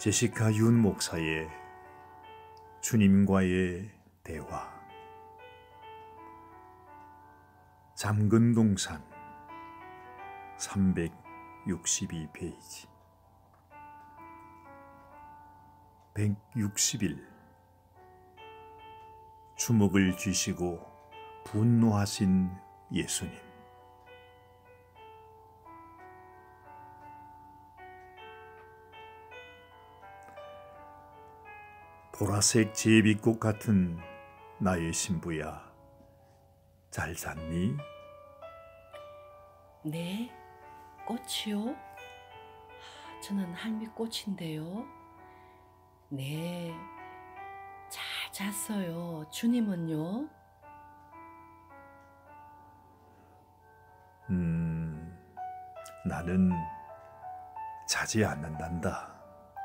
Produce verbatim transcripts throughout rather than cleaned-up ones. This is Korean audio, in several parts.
제시카 윤 목사의 주님과의 대화. 잠근동산 삼백육십이 페이지. 백육십 일. 주먹을 쥐시고 분노하신 예수님. 보라색 제비꽃 같은 나의 신부야, 잘 잤니? 네, 꽃이요? 저는 할미꽃인데요. 네, 잘 잤어요. 주님은요? 음, 나는 자지 않는단다.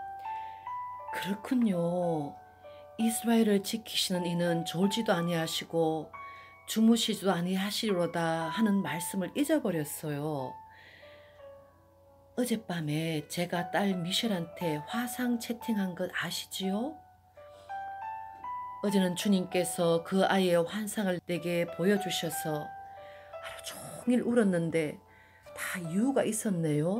그렇군요. 이스라엘을 지키시는 이는 졸지도 아니하시고 주무시지도 아니하시리로다 하는 말씀을 잊어버렸어요. 어젯밤에 제가 딸 미셸한테 화상 채팅한 것 아시지요? 어제는 주님께서 그 아이의 환상을 내게 보여주셔서 하루 종일 울었는데 다 이유가 있었네요.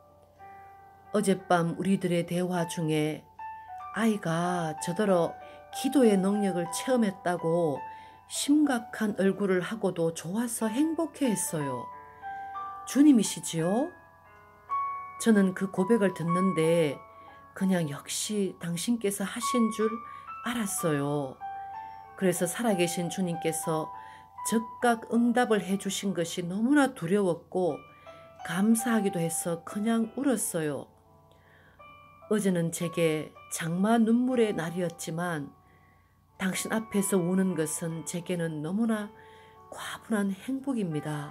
어젯밤 우리들의 대화 중에 아이가 저더러 기도의 능력을 체험했다고 심각한 얼굴을 하고도 좋아서 행복해했어요. 주님이시지요? 저는 그 고백을 듣는데 그냥 역시 당신께서 하신 줄 알았어요. 그래서 살아계신 주님께서 즉각 응답을 해주신 것이 너무나 두려웠고 감사하기도 해서 그냥 울었어요. 어제는 제게 장마 눈물의 날이었지만 당신 앞에서 우는 것은 제게는 너무나 과분한 행복입니다.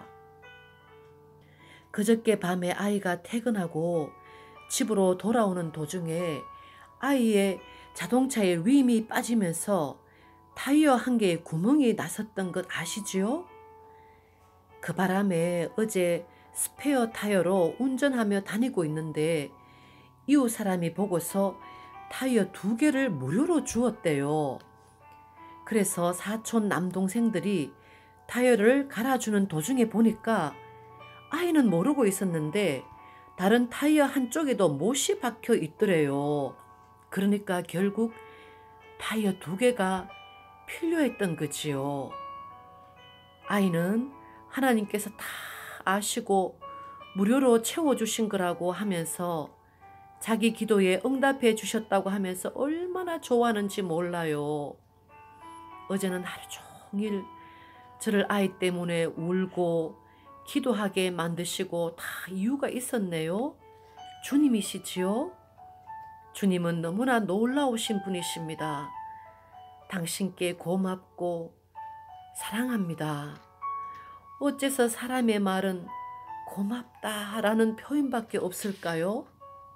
그저께 밤에 아이가 퇴근하고 집으로 돌아오는 도중에 아이의 자동차에 림이 빠지면서 타이어 한 개에 구멍이 났었던 것 아시지요? 그 바람에 어제 스페어 타이어로 운전하며 다니고 있는데 이웃 사람이 보고서 타이어 두 개를 무료로 주었대요. 그래서 사촌 남동생들이 타이어를 갈아주는 도중에 보니까 아이는 모르고 있었는데 다른 타이어 한쪽에도 못이 박혀 있더래요. 그러니까 결국 타이어 두 개가 필요했던 거지요. 아이는 하나님께서 다 아시고 무료로 채워주신 거라고 하면서 자기 기도에 응답해 주셨다고 하면서 얼마나 좋아하는지 몰라요. 어제는 하루 종일 저를 아이 때문에 울고 기도하게 만드시고 다 이유가 있었네요. 주님이시지요? 주님은 너무나 놀라우신 분이십니다. 당신께 고맙고 사랑합니다. 어째서 사람의 말은 고맙다라는 표현밖에 없을까요?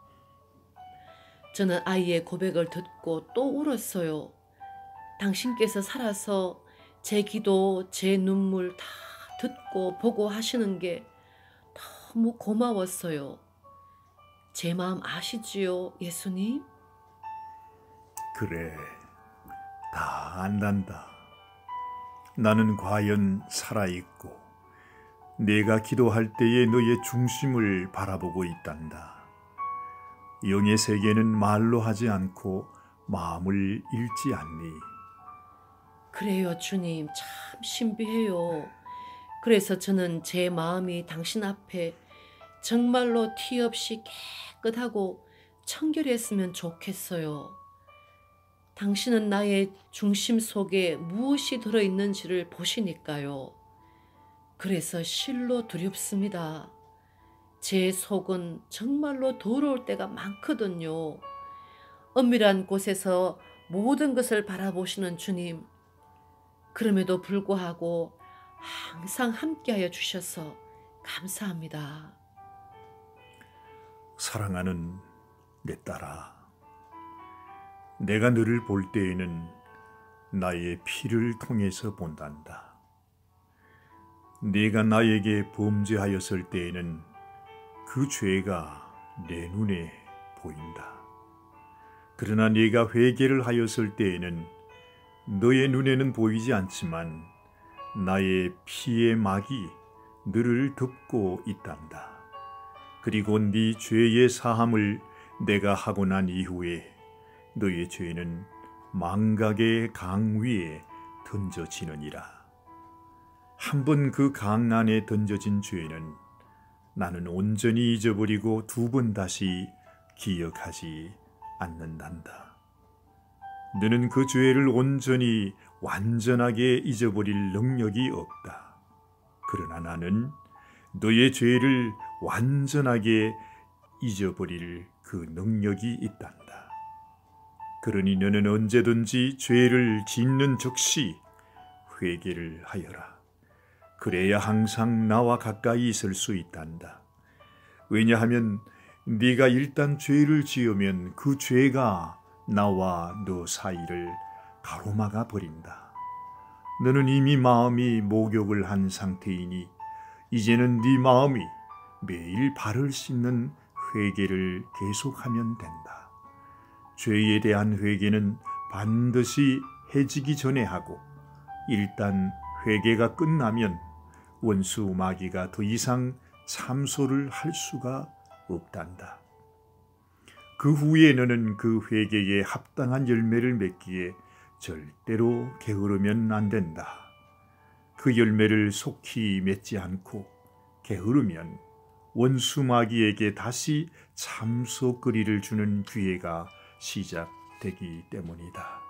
저는 아이의 고백을 듣고 또 울었어요. 당신께서 살아서 제 기도, 제 눈물 다 듣고 보고 하시는 게 너무 고마웠어요. 제 마음 아시지요, 예수님? 그래, 다 안단다. 나는 과연 살아있고 내가 기도할 때에 너의 중심을 바라보고 있단다. 영의 세계는 말로 하지 않고 마음을 읽지 않니? 그래요, 주님. 참 신비해요. 그래서 저는 제 마음이 당신 앞에 정말로 티 없이 깨끗하고 청결했으면 좋겠어요. 당신은 나의 중심 속에 무엇이 들어있는지를 보시니까요. 그래서 실로 두렵습니다. 제 속은 정말로 더러울 때가 많거든요. 엄밀한 곳에서 모든 것을 바라보시는 주님, 그럼에도 불구하고 항상 함께하여 주셔서 감사합니다. 사랑하는 내 딸아, 내가 너를 볼 때에는 나의 피를 통해서 본단다. 네가 나에게 범죄하였을 때에는 그 죄가 내 눈에 보인다. 그러나 네가 회개를 하였을 때에는 너의 눈에는 보이지 않지만 나의 피의 막이 너를 덮고 있단다. 그리고 네 죄의 사함을 내가 하고 난 이후에 너의 죄는 망각의 강 위에 던져지느니라. 한번 그 강 안에 던져진 죄는 나는 온전히 잊어버리고 두 번 다시 기억하지 않는단다. 너는 그 죄를 온전히 완전하게 잊어버릴 능력이 없다. 그러나 나는 너의 죄를 완전하게 잊어버릴 그 능력이 있단다. 그러니 너는 언제든지 죄를 짓는 즉시 회개를 하여라. 그래야 항상 나와 가까이 있을 수 있단다. 왜냐하면 네가 일단 죄를 지으면 그 죄가 나와 너 사이를 가로막아 버린다. 너는 이미 마음이 목욕을 한 상태이니 이제는 네 마음이 매일 발을 씻는 회개를 계속하면 된다. 죄에 대한 회개는 반드시 해지기 전에 하고 일단 회개가 끝나면 원수 마귀가 더 이상 참소를 할 수가 없단다. 그 후에 너는 그 회개에 합당한 열매를 맺기에 절대로 게으르면 안 된다. 그 열매를 속히 맺지 않고 게으르면 원수 마귀에게 다시 참소거리를 주는 기회가 시작되기 때문이다.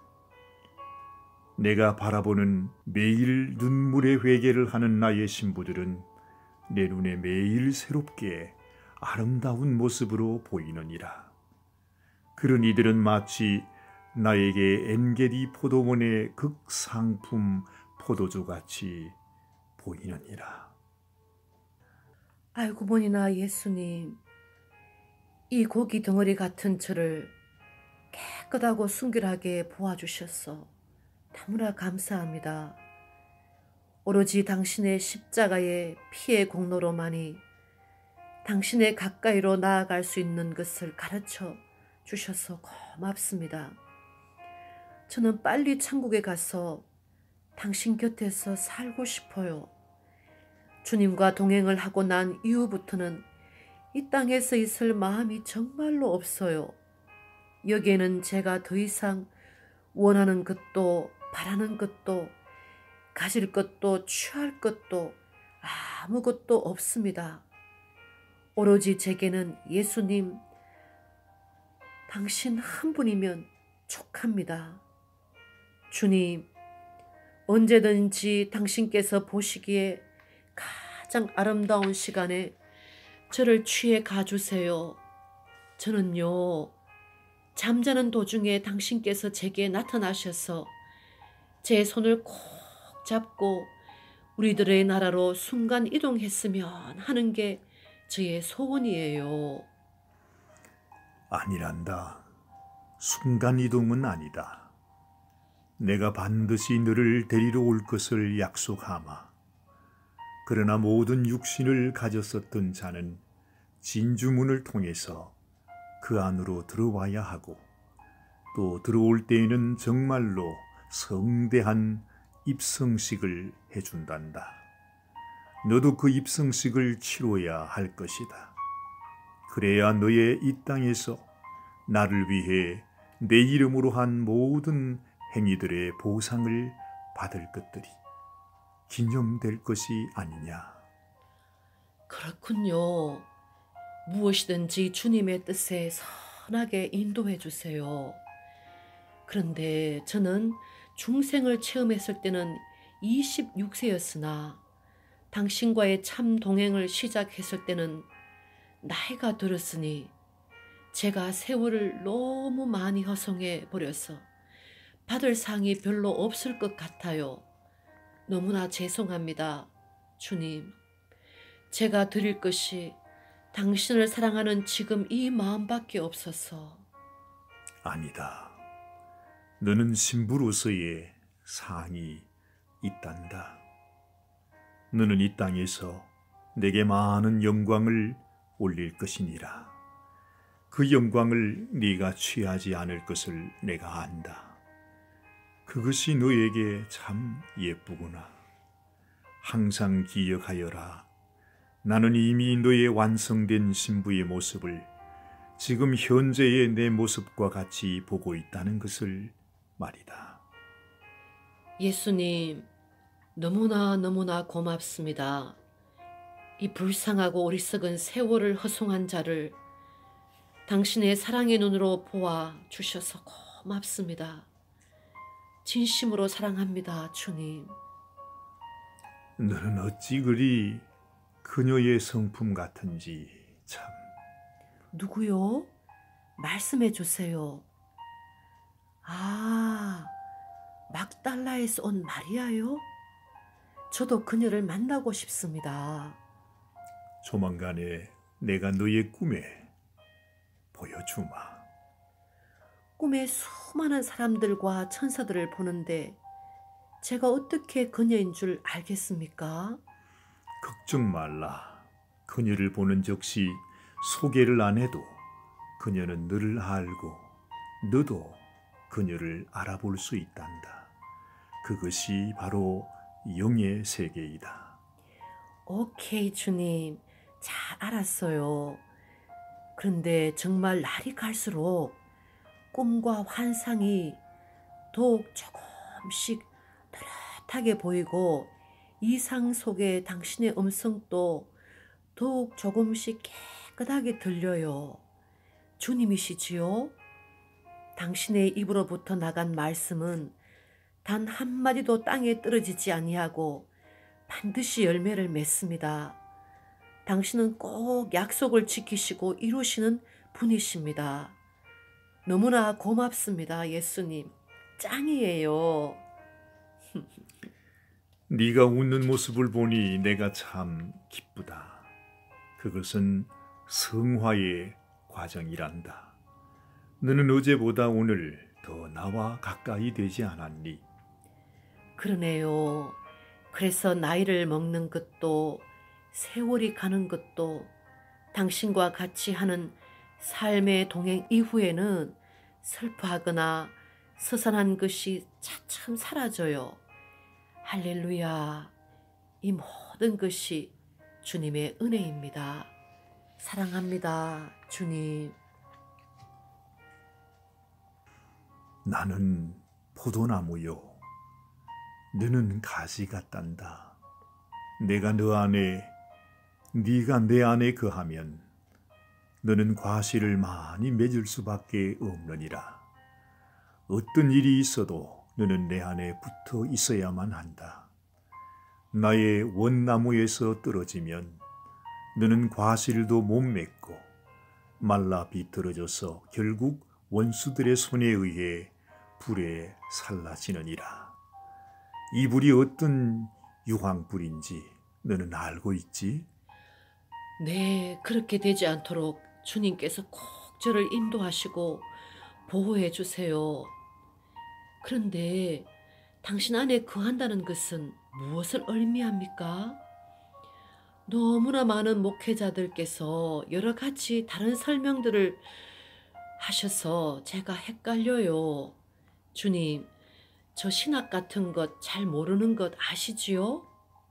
내가 바라보는 매일 눈물의 회개를 하는 나의 신부들은 내 눈에 매일 새롭게 아름다운 모습으로 보이느니라. 그런 이들은 마치 나에게 엔게디 포도원의 극상품 포도주같이 보이느니라. 아이고 보니나 예수님, 이 고기 덩어리 같은 저를 깨끗하고 순결하게 보아주셨어. 너무나 감사합니다. 오로지 당신의 십자가의 피의 공로로만이 당신의 가까이로 나아갈 수 있는 것을 가르쳐 주셔서 고맙습니다. 저는 빨리 천국에 가서 당신 곁에서 살고 싶어요. 주님과 동행을 하고 난 이후부터는 이 땅에서 있을 마음이 정말로 없어요. 여기에는 제가 더 이상 원하는 것도 바라는 것도 가질 것도 취할 것도 아무것도 없습니다. 오로지 제게는 예수님, 당신 한 분이면 족합니다. 주님, 언제든지 당신께서 보시기에 가장 아름다운 시간에 저를 취해 가주세요. 저는요, 잠자는 도중에 당신께서 제게 나타나셔서 제 손을 꼭 잡고 우리들의 나라로 순간 이동했으면 하는 게 저의 소원이에요. 아니란다. 순간이동은 아니다. 내가 반드시 너를 데리러 올 것을 약속하마. 그러나 모든 육신을 가졌었던 자는 진주문을 통해서 그 안으로 들어와야 하고 또 들어올 때에는 정말로 성대한 입성식을 해준단다. 너도 그 입성식을 치러야 할 것이다. 그래야 너의 이 땅에서 나를 위해 내 이름으로 한 모든 행위들의 보상을 받을 것들이 기념될 것이 아니냐. 그렇군요. 무엇이든지 주님의 뜻에 선하게 인도해 주세요. 그런데 저는 중생을 체험했을 때는 이십육 세였으나 당신과의 참 동행을 시작했을 때는 나이가 들었으니 제가 세월을 너무 많이 허송해 버려서 받을 상이 별로 없을 것 같아요. 너무나 죄송합니다. 주님, 제가 드릴 것이 당신을 사랑하는 지금 이 마음밖에 없어서. 아니다. 너는 신부로서의 상이 있단다. 너는 이 땅에서 내게 많은 영광을 올릴 것이니라. 그 영광을 네가 취하지 않을 것을 내가 안다. 그것이 너에게 참 예쁘구나. 항상 기억하여라. 나는 이미 너의 완성된 신부의 모습을 지금 현재의 내 모습과 같이 보고 있다는 것을 말이다. 예수님, 너무나 너무나 고맙습니다. 이 불쌍하고 어리석은 세월을 허송한 자를 당신의 사랑의 눈으로 보아 주셔서 고맙습니다. 진심으로 사랑합니다, 주님. 너는 어찌 그리 그녀의 성품 같은지 참. 누구요? 말씀해 주세요. 아, 막달라에서 온 마리아요? 저도 그녀를 만나고 싶습니다. 조만간에 내가 너의 꿈에 보여주마. 꿈에 수많은 사람들과 천사들을 보는데 제가 어떻게 그녀인 줄 알겠습니까? 걱정 말라. 그녀를 보는 즉시 소개를 안 해도 그녀는 너를 알고 너도 그녀를 알아볼 수 있단다. 그것이 바로 영의 세계이다. 오케이, 주님. 잘 알았어요. 그런데 정말 날이 갈수록 꿈과 환상이 더욱 조금씩 또렷하게 보이고 이상 속에 당신의 음성도 더욱 조금씩 깨끗하게 들려요. 주님이시지요? 당신의 입으로부터 나간 말씀은 단 한마디도 땅에 떨어지지 아니하고 반드시 열매를 맺습니다. 당신은 꼭 약속을 지키시고 이루시는 분이십니다. 너무나 고맙습니다, 예수님. 짱이에요. 네가 웃는 모습을 보니 내가 참 기쁘다. 그것은 성화의 과정이란다. 너는 어제보다 오늘 더 나와 가까이 되지 않았니? 그러네요. 그래서 나이를 먹는 것도 세월이 가는 것도 당신과 같이 하는 삶의 동행 이후에는 슬퍼하거나 서산한 것이 차츰 사라져요. 할렐루야. 이 모든 것이 주님의 은혜입니다. 사랑합니다, 주님. 나는 포도나무요. 너는 가지 같단다. 내가 너 안에, 네가 내 안에 거하면 너는 과실을 많이 맺을 수밖에 없느니라. 어떤 일이 있어도 너는 내 안에 붙어 있어야만 한다. 나의 원나무에서 떨어지면 너는 과실도 못 맺고 말라 비틀어져서 결국 원수들의 손에 의해 불에 살라지느니라. 이 불이 어떤 유황불인지 너는 알고 있지? 네, 그렇게 되지 않도록 주님께서 꼭 저를 인도하시고 보호해 주세요. 그런데 당신 안에 거한다는 것은 무엇을 의미합니까? 너무나 많은 목회자들께서 여러 가지 다른 설명들을 하셔서 제가 헷갈려요. 주님, 저 신학 같은 것 잘 모르는 것 아시지요?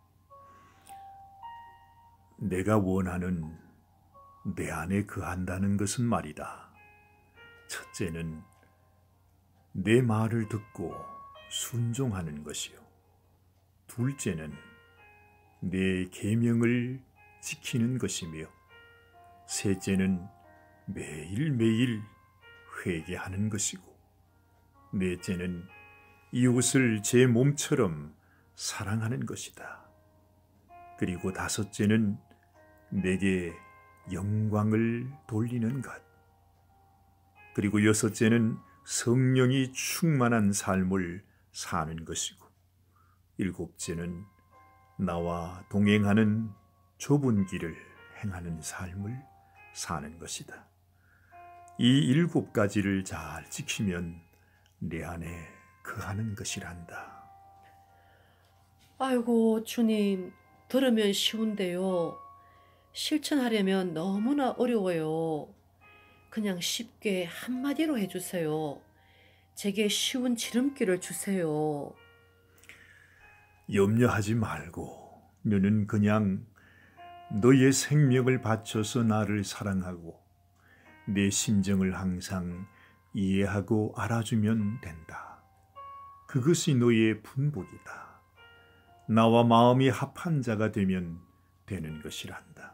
내가 원하는 내 안에 거한다는 것은 말이다. 첫째는 내 말을 듣고 순종하는 것이요. 둘째는 내 계명을 지키는 것이며 셋째는 매일매일 회개하는 것이고 넷째는 이웃을 제 몸처럼 사랑하는 것이다. 그리고 다섯째는 내게 영광을 돌리는 것. 그리고 여섯째는 성령이 충만한 삶을 사는 것이고 일곱째는 나와 동행하는 좁은 길을 행하는 삶을 사는 것이다. 이 일곱 가지를 잘 지키면 내 안에 거하는 것이란다. 아이고, 주님, 들으면 쉬운데요. 실천하려면 너무나 어려워요. 그냥 쉽게 한마디로 해주세요. 제게 쉬운 지름길을 주세요. 염려하지 말고 너는 그냥 너의 생명을 바쳐서 나를 사랑하고 내 심정을 항상 이해하고 알아주면 된다. 그것이 너의 분복이다. 나와 마음이 합한 자가 되면 되는 것이란다.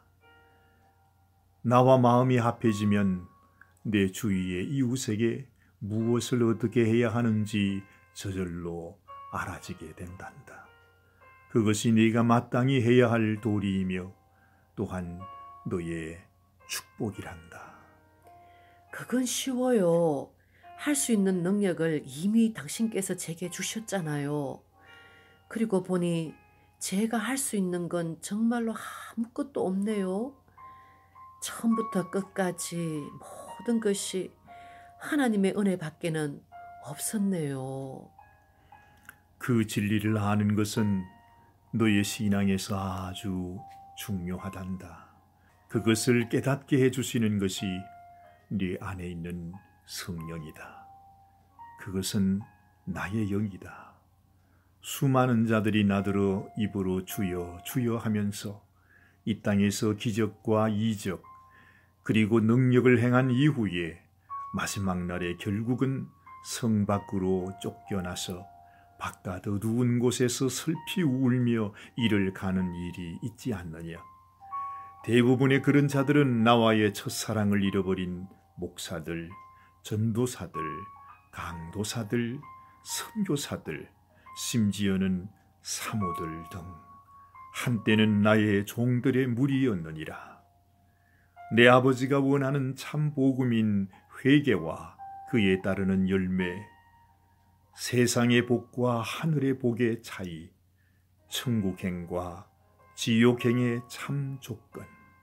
나와 마음이 합해지면 내 주위의 이웃에게 무엇을 어떻게 해야 하는지 저절로 알아지게 된단다. 그것이 네가 마땅히 해야 할 도리이며 또한 너의 축복이란다. 그건 쉬워요. 할 수 있는 능력을 이미 당신께서 제게 주셨잖아요. 그리고 보니 제가 할 수 있는 건 정말로 아무것도 없네요. 처음부터 끝까지 모든 것이 하나님의 은혜 밖에는 없었네요. 그 진리를 아는 것은 너의 신앙에서 아주 중요하단다. 그것을 깨닫게 해주시는 것이 네 안에 있는 성령이다. 그것은 나의 영이다. 수많은 자들이 나더러 입으로 주여 주여 하면서 이 땅에서 기적과 이적 그리고 능력을 행한 이후에 마지막 날에 결국은 성 밖으로 쫓겨나서 바깥 어두운 곳에서 슬피 울며 이를 가는 일이 있지 않느냐. 대부분의 그런 자들은 나와의 첫사랑을 잃어버린 목사들, 전도사들, 강도사들, 선교사들, 심지어는 사모들 등 한때는 나의 종들의 무리였느니라. 내 아버지가 원하는 참 복음인 회개와 그에 따르는 열매, 세상의 복과 하늘의 복의 차이, 천국행과 지옥행의 참 조건,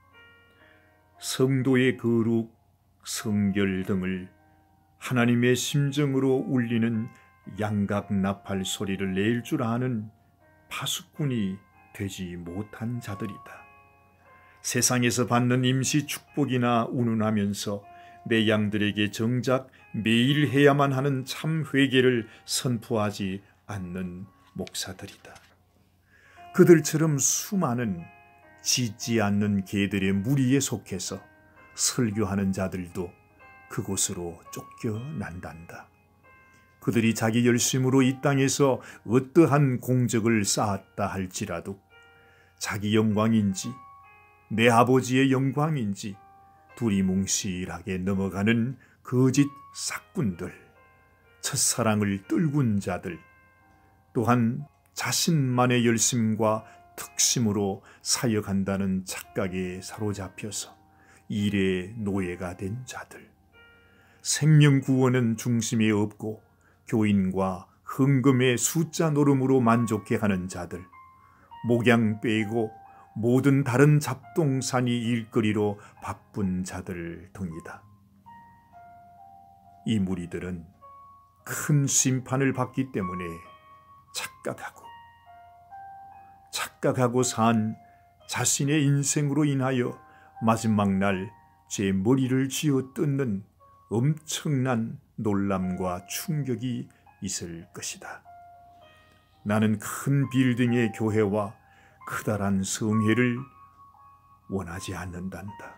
성도의 거룩, 성결 등을 하나님의 심정으로 울리는 양각 나팔 소리를 낼 줄 아는 파수꾼이 되지 못한 자들이다. 세상에서 받는 임시 축복이나 운운하면서 내 양들에게 정작 매일 해야만 하는 참 회개를 선포하지 않는 목사들이다. 그들처럼 수많은 짖지 않는 개들의 무리에 속해서 설교하는 자들도 그곳으로 쫓겨난단다. 그들이 자기 열심으로 이 땅에서 어떠한 공적을 쌓았다 할지라도 자기 영광인지 내 아버지의 영광인지 두리뭉실하게 넘어가는 거짓 싹군들, 첫사랑을 떨군 자들, 또한 자신만의 열심과 특심으로 사역한다는 착각에 사로잡혀서 일의 노예가 된 자들, 생명 구원은 중심에 없고 교인과 헌금의 숫자 노름으로 만족해 하는 자들, 목양 빼고 모든 다른 잡동사니 일거리로 바쁜 자들 등이다. 이 무리들은 큰 심판을 받기 때문에 착각하고 착각하고 산 자신의 인생으로 인하여 마지막 날 제 머리를 쥐어 뜯는 엄청난 놀람과 충격이 있을 것이다. 나는 큰 빌딩의 교회와 크다란 성회를 원하지 않는단다.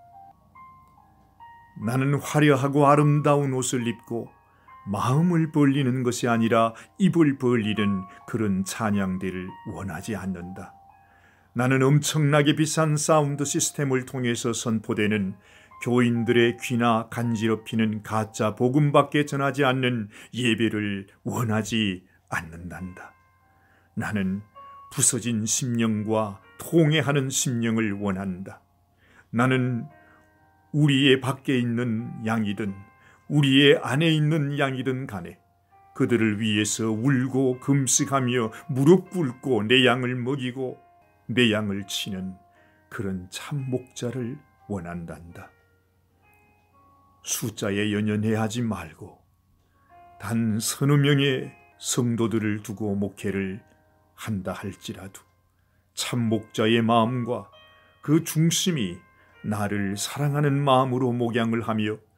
나는 화려하고 아름다운 옷을 입고 마음을 벌리는 것이 아니라 입을 벌리는 그런 찬양대를 원하지 않는다. 나는 엄청나게 비싼 사운드 시스템을 통해서 선포되는 교인들의 귀나 간지럽히는 가짜 복음밖에 전하지 않는 예배를 원하지 않는단다. 나는 부서진 심령과 통회하는 심령을 원한다. 나는 우리의 밖에 있는 양이든 우리의 안에 있는 양이든 간에 그들을 위해서 울고 금식하며 무릎 꿇고 내 양을 먹이고 내 양을 치는 그런 참 목자를 원한단다. 숫자에 연연해하지 말고 단 서너 명의 성도들을 두고 목회를 한다 할지라도 참 목자의 마음과 그 중심이 나를 사랑하는 마음으로 목양을 하며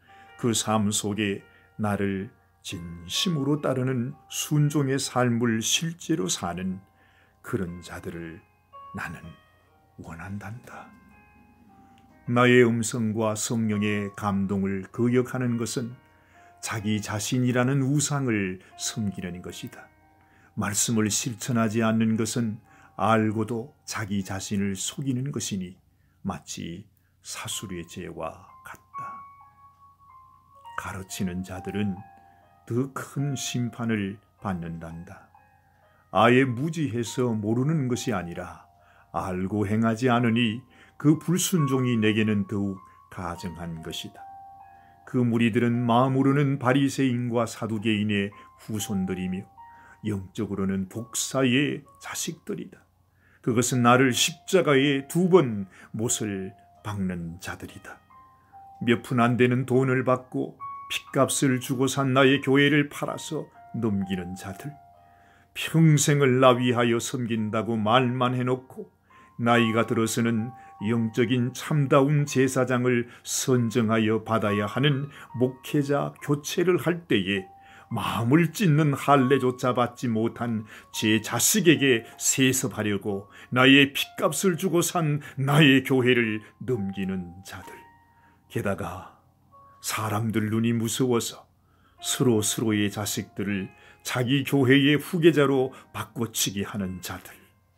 그 삶 속에 나를 진심으로 따르는 순종의 삶을 실제로 사는 그런 자들을 나는 원한단다. 나의 음성과 성령의 감동을 거역하는 것은 자기 자신이라는 우상을 섬기는 것이다. 말씀을 실천하지 않는 것은 알고도 자기 자신을 속이는 것이니 마치 사술의 죄와 같다. 가르치는 자들은 더 큰 심판을 받는단다. 아예 무지해서 모르는 것이 아니라 알고 행하지 않으니 그 불순종이 내게는 더욱 가증한 것이다. 그 무리들은 마음으로는 바리새인과 사두개인의 후손들이며 영적으로는 독사의 자식들이다. 그것은 나를 십자가에 두 번 못을 박는 자들이다. 몇 푼 안 되는 돈을 받고 핏값을 주고 산 나의 교회를 팔아서 넘기는 자들, 평생을 나 위하여 섬긴다고 말만 해놓고 나이가 들어서는 영적인 참다운 제사장을 선정하여 받아야 하는 목회자 교체를 할 때에 마음을 찢는 할례조차 받지 못한 제 자식에게 세습하려고 나의 핏값을 주고 산 나의 교회를 넘기는 자들, 게다가 사람들 눈이 무서워서 서로 서로의 자식들을 자기 교회의 후계자로 바꿔치기 하는 자들,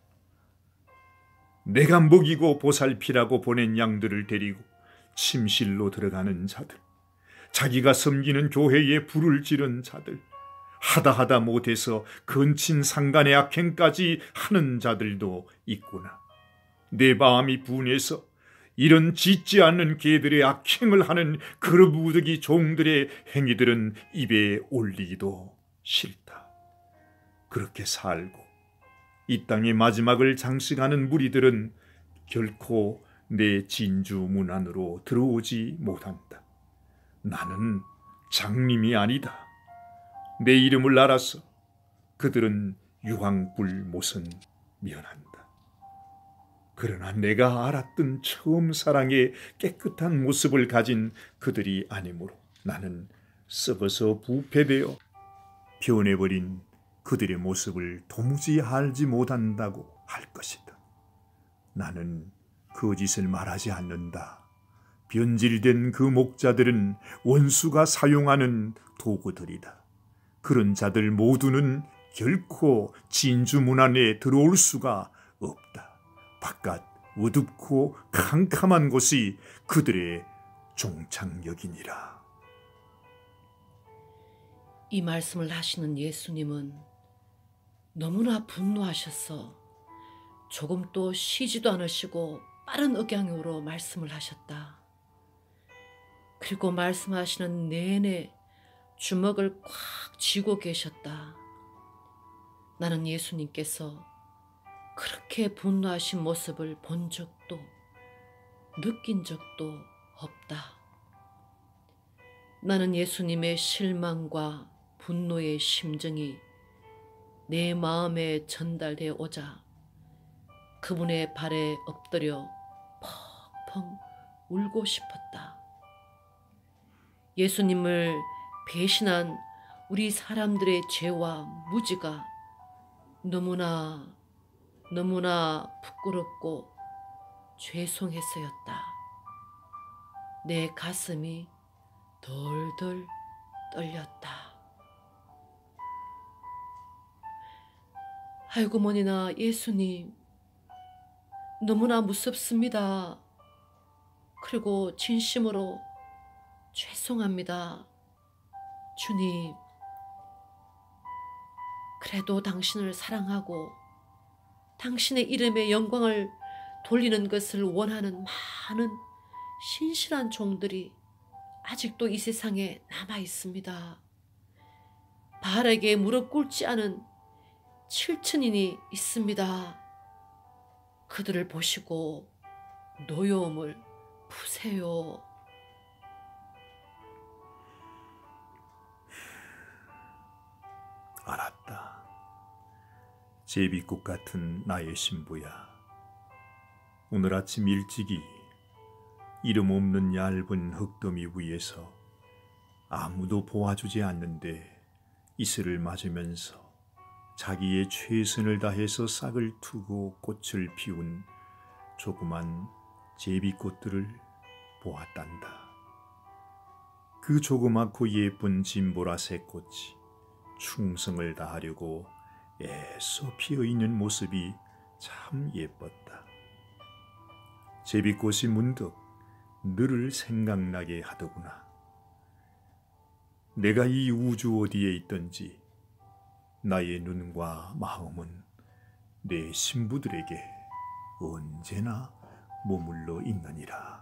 내가 먹이고 보살피라고 보낸 양들을 데리고 침실로 들어가는 자들, 자기가 섬기는 교회에 불을 지른 자들, 하다 하다 못해서 근친 상간의 악행까지 하는 자들도 있구나. 내 마음이 분해서 이런 짓지 않는 개들의 악행을 하는 그러부득이 종들의 행위들은 입에 올리기도 싫다. 그렇게 살고 이 땅의 마지막을 장식하는 무리들은 결코 내 진주 문 안으로 들어오지 못한다. 나는 장님이 아니다. 내 이름을 알아서 그들은 유황불 못은 면한다. 그러나 내가 알았던 처음 사랑의 깨끗한 모습을 가진 그들이 아니므로 나는 썩어서 부패되어 변해버린 그들의 모습을 도무지 알지 못한다고 할 것이다. 나는 거짓을 말하지 않는다. 변질된 그 목자들은 원수가 사용하는 도구들이다. 그런 자들 모두는 결코 진주 문 안에 들어올 수가 없다. 바깥 어둡고 캄캄한 곳이 그들의 종착역이니라. 이 말씀을 하시는 예수님은 너무나 분노하셔서 조금도 쉬지도 않으시고 빠른 억양으로 말씀을 하셨다. 그리고 말씀하시는 내내 주먹을 꽉 쥐고 계셨다. 나는 예수님께서 그렇게 분노하신 모습을 본 적도 느낀 적도 없다. 나는 예수님의 실망과 분노의 심정이 내 마음에 전달되어 오자 그분의 발에 엎드려 펑펑 울고 싶었다. 예수님을 배신한 우리 사람들의 죄와 무지가 너무나 너무나 부끄럽고 죄송해서였다. 내 가슴이 덜덜 떨렸다. 아이고 머니나 예수님, 너무나 무섭습니다. 그리고 진심으로 죄송합니다. 주님, 그래도 당신을 사랑하고 당신의 이름의 영광을 돌리는 것을 원하는 많은 신실한 종들이 아직도 이 세상에 남아 있습니다. 바알에게 무릎 꿇지 않은 칠천인이 있습니다. 그들을 보시고 노여움을 푸세요. 알았다. 제비꽃 같은 나의 신부야. 오늘 아침 일찍이 이름 없는 얇은 흙더미 위에서 아무도 보아주지 않는데 이슬을 맞으면서 자기의 최선을 다해서 싹을 트고 꽃을 피운 조그만 제비꽃들을 보았단다. 그 조그맣고 예쁜 진보라색 꽃이 충성을 다하려고 애써 피어있는 모습이 참 예뻤다. 제비꽃이 문득 너를 생각나게 하더구나. 내가 이 우주 어디에 있든지 나의 눈과 마음은 내 신부들에게 언제나 머물러 있느니라.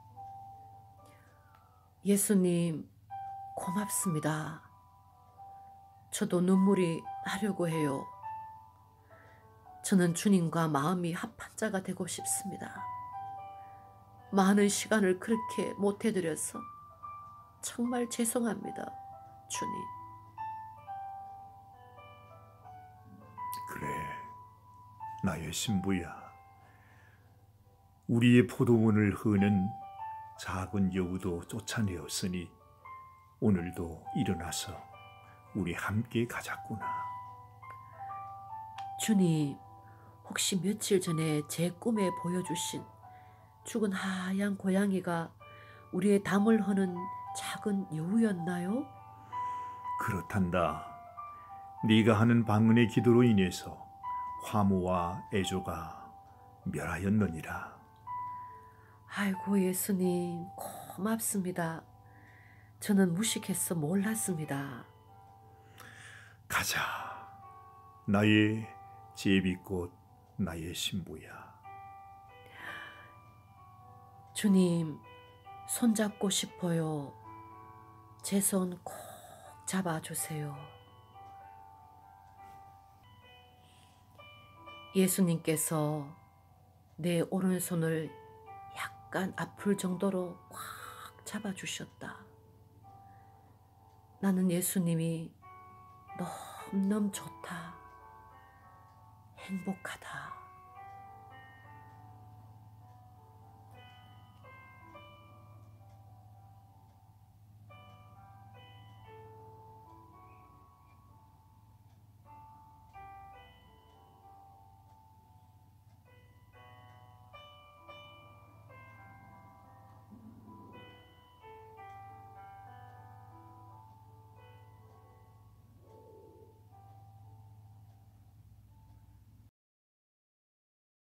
예수님, 고맙습니다. 저도 눈물이 나려고 해요. 저는 주님과 마음이 합한 자가 되고 싶습니다. 많은 시간을 그렇게 못 해드려서 정말 죄송합니다, 주님. 그래, 나의 신부야. 우리의 포도원을 흐는 작은 여우도 쫓아내었으니 오늘도 일어나서 우리 함께 가자꾸나. 주님, 혹시 며칠 전에 제 꿈에 보여주신 죽은 하얀 고양이가 우리의 담을 허는 작은 여우였나요? 그렇단다. 네가 하는 방언의 기도로 인해서 화무와 애조가 멸하였느니라. 아이고 예수님, 고맙습니다. 저는 무식해서 몰랐습니다. 가자. 나의 제비꽃, 나의 신부야. 주님, 손잡고 싶어요. 제 손 꼭 잡아주세요. 예수님께서 내 오른손을 약간 아플 정도로 꽉 잡아주셨다. 나는 예수님이 너무너무 좋다. 행복하다.